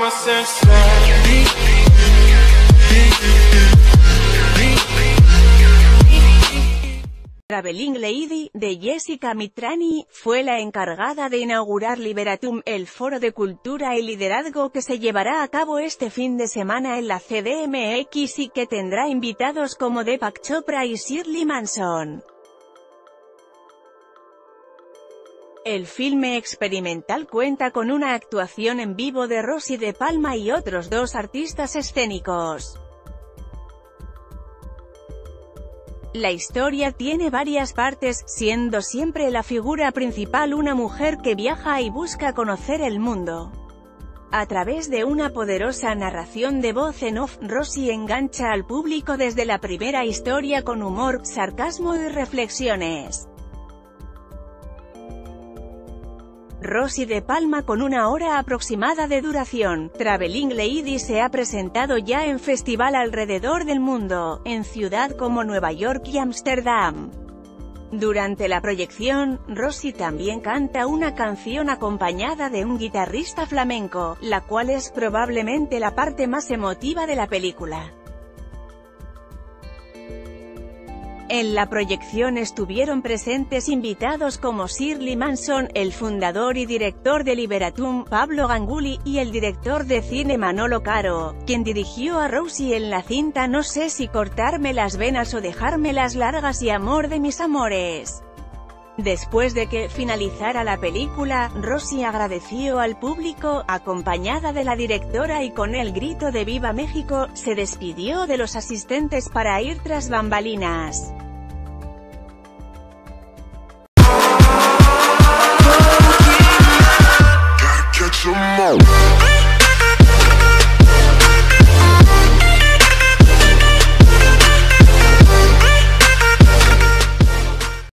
Traveling Lady, de Jessica Mitrani, fue la encargada de inaugurar Liberatum, el foro de cultura y liderazgo que se llevará a cabo este fin de semana en la CDMX y que tendrá invitados como Deepak Chopra y Shirley Manson. El filme experimental cuenta con una actuación en vivo de Rosie de Palma y otros 2 artistas escénicos. La historia tiene varias partes, siendo siempre la figura principal una mujer que viaja y busca conocer el mundo. A través de una poderosa narración de voz en off, Rosie engancha al público desde la primera historia con humor, sarcasmo y reflexiones. Rosie de Palma con 1 hora aproximada de duración. Traveling Lady se ha presentado ya en festival alrededor del mundo, en ciudades como Nueva York y Ámsterdam. Durante la proyección, Rosie también canta una canción acompañada de un guitarrista flamenco, la cual es probablemente la parte más emotiva de la película. En la proyección estuvieron presentes invitados como Shirley Manson, el fundador y director de Liberatum, Pablo Ganguly, y el director de cine Manolo Caro, quien dirigió a Rosie en la cinta No sé si cortarme las venas o dejármelas largas y Amor de mis amores. Después de que finalizara la película, Rosie agradeció al público, acompañada de la directora y con el grito de ¡Viva México!, se despidió de los asistentes para ir tras bambalinas. Catch 'em all.